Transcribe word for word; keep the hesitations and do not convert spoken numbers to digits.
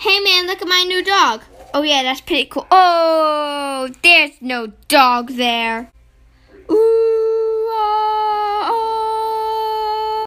Hey man, look at my new dog. Oh yeah, that's pretty cool. Oh, there's no dog there.